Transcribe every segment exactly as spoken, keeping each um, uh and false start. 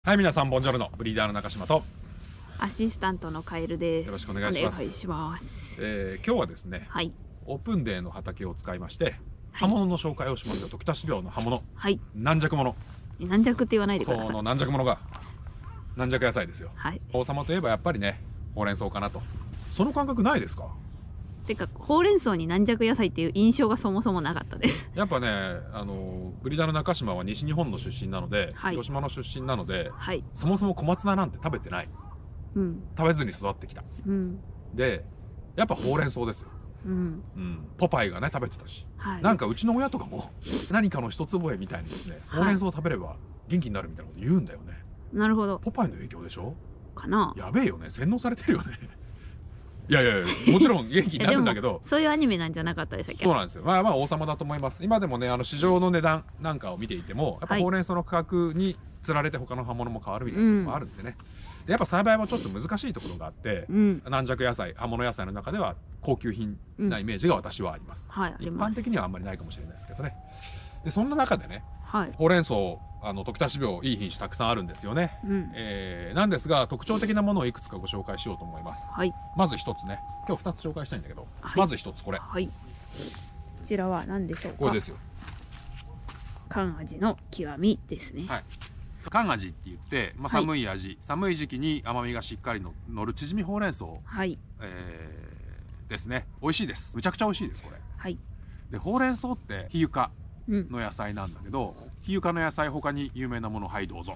はい、皆さんボンジョルノ、ブリーダーの中島とアシスタントのカエルです。 よろしくお願いします。 お願いします。 えー、今日はですね、 はい、 オープンデーの畑を使いまして刃物の紹介をしますよ。徳田市病の刃物、 はい、 軟弱者、 軟弱って言わないでください。 この軟弱者が軟弱野菜ですよ。 はい、 王様といえばやっぱりね、ほうれん草かなと。その感覚ないですか？ てかほうれん草に軟弱野菜っていう印象がそもそもなかったです。 やっぱね、あのブリーダーの中島は西日本の出身なので、はい、広島の出身なので、はい、そもそも小松菜なんて食べてない、うん、食べずに育ってきた、うん、でやっぱほうれん草ですよ。うんうん、ポパイがね食べてたし、はい、なんかうちの親とかも何かの一つ覚えみたいにですね、はい、ほうれん草を食べれば元気になるみたいなこと言うんだよね。 なるほど。 ポパイの影響でしょかな。 やべえよね、洗脳されてるよね。いやいやいや、もちろん元気になるんだけどそういうアニメなんじゃなかったでしたっけ？ そうなんですよ。まあまあ王様だと思います。今でもね、あの市場の値段なんかを見ていてもやっぱほうれん草の価格につられて他の葉物も変わるみたいなのもあるんでね、うん、でやっぱ栽培もちょっと難しいところがあって、うん、軟弱野菜、葉物野菜の中では高級品なイメージが私はあります、うん、はい、一般的にはあんまりないかもしれないですけどね。でそんな中でね、はい、ほうれん草、あの徳田市病いい品種たくさんあるんですよね、うん、えー、なんですが特徴的なものをいくつかご紹介しようと思います、はい、まず一つね、今日二つ紹介したいんだけど、はい、まず一つこれ、はい、こちらは何でしょうか？ これですよ。 寒味の極みですね。はい、 寒味って言って、まあ、寒い味、はい、寒い時期に甘みがしっかりの乗る縮みほうれん草、はい、えー、ですね。美味しいです。むちゃくちゃ美味しいですこれ。はい、でほうれん草って皮ゆかの野菜なんだけど、うん、皮ゆかの野菜他に有名なもの、はいどうぞ。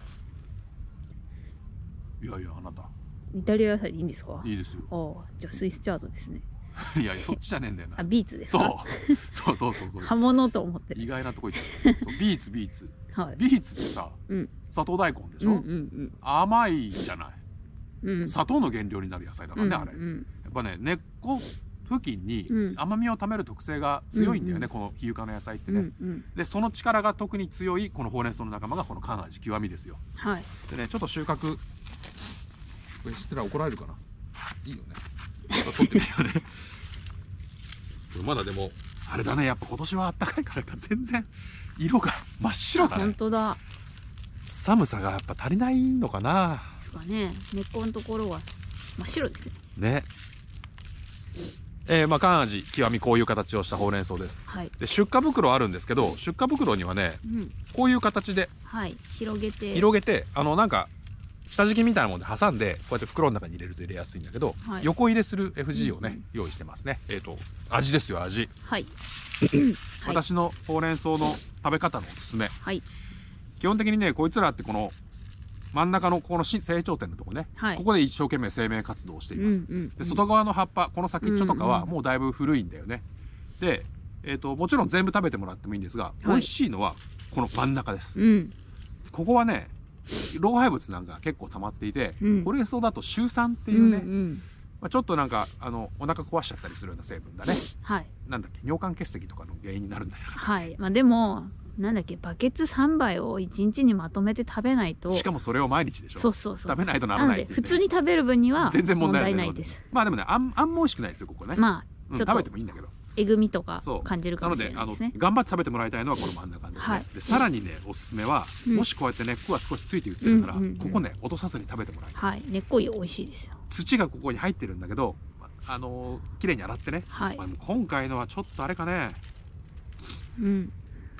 いやいや、あなたイタリア野菜でいいんですか？いいですよ。 ああ、じゃあスイスチャートですね。 いやいや、そっちじゃねえんだよな。 あ、ビーツですか？ そうそうそうそう。 葉物と思ってる。 意外なとこ行っちゃう。そう、ビーツビーツ。はい、ビーツってさ、うん、砂糖大根でしょ、うんうんうん、甘いじゃない、うん、砂糖の原料になる野菜だからね、うんうん、あれやっぱね、根っこ付近に甘みをためる特性が強いんだよね、うんうん、この皮ゆかの野菜ってね、うんうん、でその力が特に強いこのほうれん草の仲間がこの寒味極みですよ。はい、でね、ちょっと収穫これ知ってたら怒られるかな。いいよね、ちょっと取ってみようね。まだでもあれだね、やっぱ今年は暖かいからか全然色が真っ白だね。 本当だ。 寒さがやっぱ足りないのかな。 ですかね。根っこのところは真っ白ですね。 ね。えー、まあ寒味極みこういう形をしたほうれん草です。はい、で出荷袋あるんですけど、出荷袋にはね、うん、こういう形で、はい、広げて広げてあのなんか下敷きみたいなもので挟んでこうやって袋の中に入れると入れやすいんだけど、はい、横入れする エフジー をね、うんうん、用意してますね。えっと味ですよ、味。はい。私のほうれん草の食べ方のおすすめ、はい、基本的にねこいつらってこの真ん中のここの成長点のとこね、はい、ここで一生懸命生命活動をしています、うんうんうん、で外側の葉っぱこの先っちょとかはもうだいぶ古いんだよね、うんうん、で、えーと、もちろん全部食べてもらってもいいんですが、はい、美味しいのはこの真ん中です、うん、ここはね老廃物なんか結構溜まっていて、うん、ほうれん草だとシュウ酸っていうね、うんうん、まあ、ちょっとなんかあのお腹壊しちゃったりするような成分だね、はい、なんだっけ、尿管結石とかの原因になるんだよ。 はい、まあ、でもなんだっけ、バケツさんばいをいちにちにまとめて食べないと、 しかもそれを毎日でしょ。 そうそうそう、 食べないとならないって、ね、 普通に食べる分には全然問題ないです。 まあでもね、あんあんも美味しくないですよここね。まあちょっと、うん、食べてもいいんだけどえぐみとか感じるかもしれないですね。 なのであの頑張って食べてもらいたいのはこの真ん中で、ね、はい、でさらにねおすすめは、うん、もしこうやって根っこが少しついて売ってるから、うんうんうん、ここね落とさずに食べてもらいたい。はい、根っこ美味しいですよ。土がここに入ってるんだけど、あのー、きれいに洗ってね、はい、まあ、今回のはちょっとあれかね、うん、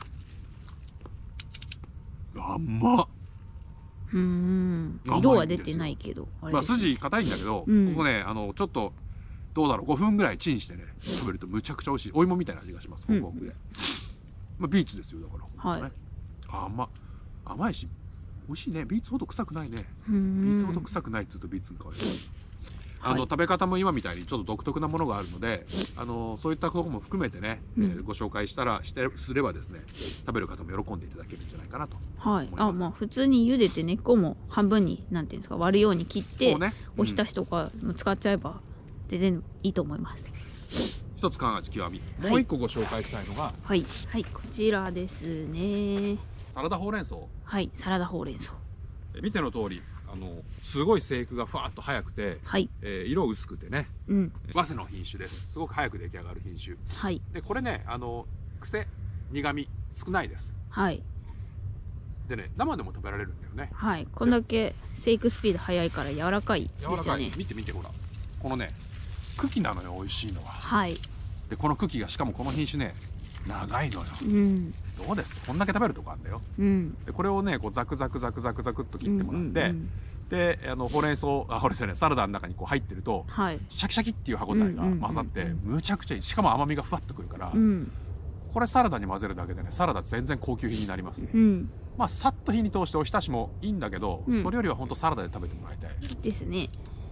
甘っ。 うーん、色は出てないけど、 まあ筋硬いんだけど、うん、ここねあのちょっとどうだろう、ごふんぐらいチンしてね食べるとむちゃくちゃ美味しい。お芋みたいな味がします、ホクホクで、うん、まあ、ビーツですよだから、はい、ね、甘甘いし美味しいね。ビーツほど臭くないね。ビーツほど臭くないっつうとビーツの香り、あの、はい、食べ方も今みたいにちょっと独特なものがあるので、あのそういったことも含めてね、うん、えー、ご紹介したらしてすればですね、食べる方も喜んでいただけるんじゃないかなと思います。はい、あ、まあ普通に茹でて根っこも半分になんていうんですか、割るように切って、ね、うん、おひたしとかも使っちゃえば全然いいと思います。 一つ寒味極み、もう一個ご紹介したいのが、 はい、はい、こちらですね。 サラダほうれん草。 はい、サラダほうれん草。 見ての通り、あのすごい生育がふわっと早くて、はい、えー、色薄くてね、うん、早生の品種です。すごく早く出来上がる品種、はい、でこれね、あの癖苦味少ないです。はい、 でね、生でも食べられるんだよね。 はい、こんだけ生育スピード速いから柔らかいですよね。柔らかい。 見て見てほら、このね茎なのよ、美味しいのは。 はい。 でこの茎がしかもこの品種ね長いのよ。 うん。 どうですか、こんだけ食べるとこあるんだよ。 うん。 でこれをねこうザクザクザクザクザクっと切ってもらって、うんうんうん、であのほうれん草あほうれん草ねサラダの中にこう入ってると、はい、シャキシャキっていう歯ごたえが混ざって、うんうんうんうん、むちゃくちゃいい。しかも甘みがふわっとくるから、うん、これサラダに混ぜるだけでねサラダ全然高級品になります、うん、まあさっと火に通しておひたしもいいんだけど、うん、それよりは本当サラダで食べてもらいたいですね。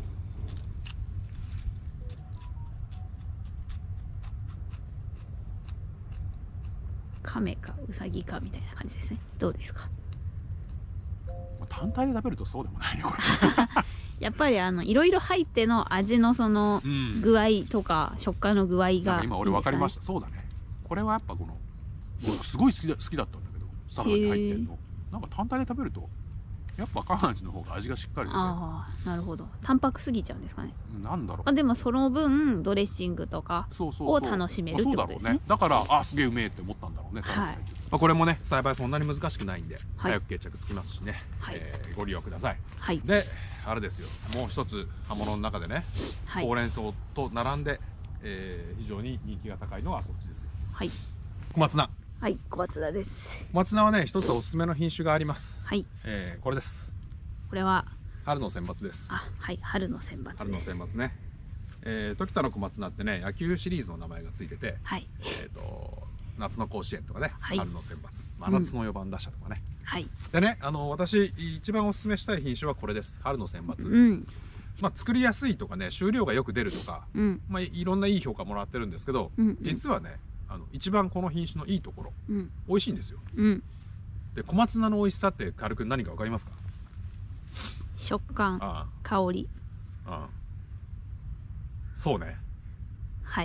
亀かウサギかみたいな感じですね。どうですか。 単体で食べるとそうでもないよこれやっぱりあのいろいろ入っての味のその具合とか、うん、食感の具合がいいですかね。 今俺分かりました。そうだね、これはやっぱこのすごい好きだ、好きだったんだけどサラダに入ってるのなんか単体で食べるとやっぱカーンチの方が味がしっかりしてて、 ああなるほど、淡白すぎちゃうんですかね。 なんだろう、 まあ、でもその分ドレッシングとかを楽しめるってことですね。 そうだろうね。だからあすげえうめえって思ったんだろうね、サラダに入ってる。まあこれもね栽培そんなに難しくないんで、はい、早く決着つきますしね、はい、えー、ご利用ください、はい、であれですよ、もう一つ葉物の中でね、はい、ほうれん草と並んで、えー、非常に人気が高いのはこっちですよ。はい、小松菜。 はい、小松菜です。 小松菜はね一つおすすめの品種があります。はい、えー、これです。 これは春の選抜です。 あ、はい、春の選抜です。 春の選抜ね。えー、時田の小松菜ってね野球シリーズの名前がついてて、はい、えっ、ー、と夏の甲子園とかね、はい、春の選抜、真夏のよばん打者とかね、うん、はい。でね、あの私一番おすすめしたい品種はこれです。春の選抜。うん、まあ作りやすいとかね、収量がよく出るとか、うん、まあいろんないい評価もらってるんですけど、うん、実はね、あの一番この品種のいいところ、うん、美味しいんですよ。うん、で小松菜の美味しさって軽く何かわかりますか？ 食感、ああ香り。ああそうね。 はい。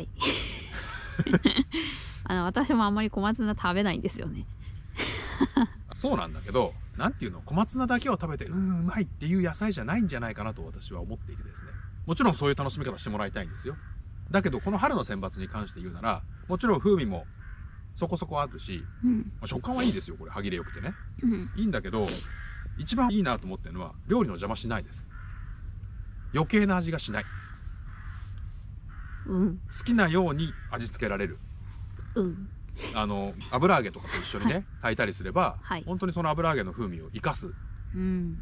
あの私もあんまり小松菜食べないんですよね。 そうなんだけど、なんていうの、小松菜だけを食べてうんうまいっていう野菜じゃないんじゃないかなと私は思っていてですね。もちろんそういう楽しみ方してもらいたいんですよ。だけどこの春の選抜に関して言うなら、もちろん風味もそこそこあるし、うん、まあ食感はいいですよ。これ歯切れよくてね、うん、いいんだけど一番いいなと思ってるのは料理の邪魔しないです。余計な味がしない。うん、好きなように味付けられる。うん、あの油揚げとかと一緒にね、はい、炊いたりすれば、はい、本当にその油揚げの風味を生かす、うん、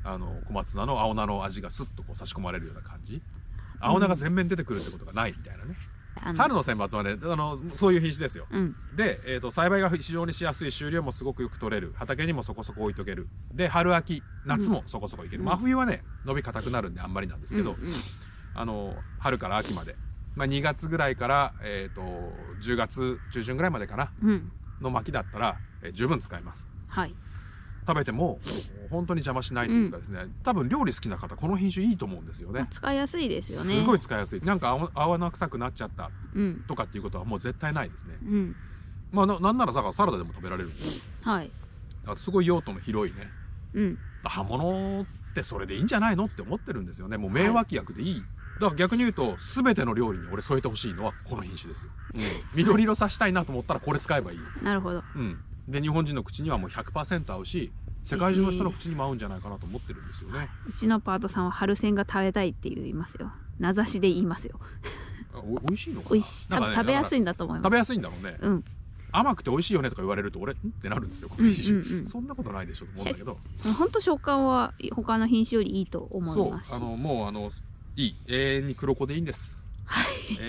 あの小松菜の青菜の味がスッとこう差し込まれるような感じ。青菜が全面出てくるってことがないみたいなね。うん、春の選抜はねあのそういう品種ですよ。うん、で、えーと、栽培が非常にしやすい、収量もすごくよく取れる、畑にもそこそこ置いとける。で春秋夏もそこそこいける。うん、真冬はね伸び硬くなるんであんまりなんですけど、うんうん、あの春から秋まで。まあにがつぐらいから、えー、とじゅうがつ中旬ぐらいまでかな、うん、の巻きだったら、えー、十分使えます。はい、食べても本当に邪魔しないというかですね、うん、多分料理好きな方この品種いいと思うんですよね。まあ、 使いやすいですよね。 すごい使いやすい。なんか合わな臭くなっちゃったとかっていうことはもう絶対ないですね。うん、まあ な, なんならさサラダでも食べられるんです。はい、すごい用途の広いね、うん、葉物ってそれでいいんじゃないのって思ってるんですよね。もう名脇役でいい、はい、だから逆に言うと全ての料理に俺添えてほしいのはこの品種ですよ。うん、緑色さしたいなと思ったらこれ使えばいい。 なるほど。 うん、で日本人の口にはもう ひゃくパーセント 合うし、世界中の人の口にも合うんじゃないかなと思ってるんですよね。 うちのパートさんは春鮮が食べたいって言いますよ。名指しで言いますよ。 お美味しいのかな。 美味しい。多分食べやすいんだと思います。 食べやすいんだろうね。うん。甘くて美味しいよねとか言われると俺んってなるんですよ。この品種、うんうんうん、そんなことないでしょと思うんだけど。 本当食感は他の品種よりいいと思いますし。 そう、あのもうあのいい、永遠に黒子でいいんです。はい、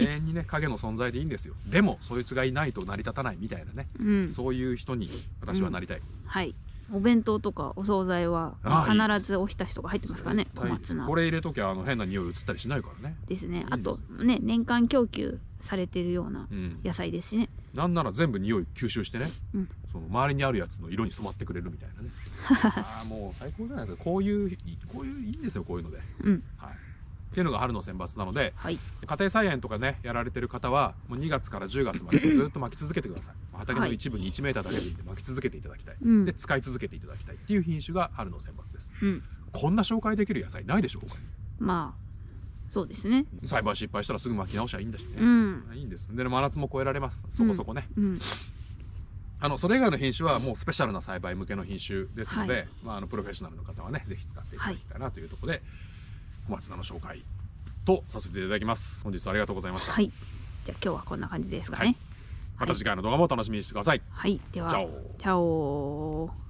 永遠にね影の存在でいいんですよ。でもそいつがいないと成り立たないみたいなね、うん、そういう人に私はなりたい。うん、はい。 お弁当とかお惣菜は必ずおひたしとか入ってますからね。小松菜。 これ入れときゃあの変な匂い移ったりしないからね。 ですね。あとね年間供給されてるような野菜ですしね。 うん、なんなら全部匂い吸収してね、うん、その周りにあるやつの色に染まってくれるみたいなね。ああもう最高じゃないですか。こういうこういういいんですよこういうので。うん、はい。っていうのが春の選抜なので、はい、家庭菜園とかねやられてる方はもうにがつからじゅうがつまでずっと巻き続けてください。畑の一部にいちメーターだけでいいんで巻き続けていただきたい、うん、で使い続けていただきたいっていう品種が春の選抜です。うん、こんな紹介できる野菜ないでしょうか。 まあそうですね。 栽培失敗したらすぐ巻き直しゃいいんだしね、うん、いいんです。で真夏も超えられます。そこそこね、うんうん、 あのそれ以外の品種はもうスペシャルな栽培向けの品種ですので、はい、まあ、あのプロフェッショナルの方はねぜひ使っていただきたいなというところで、はい、小松菜の紹介とさせていただきます。本日はありがとうございました。 はい、じゃあ今日はこんな感じですかね。はい、 また次回の動画も楽しみにしてください。 はい、ではチャオ。チャオ。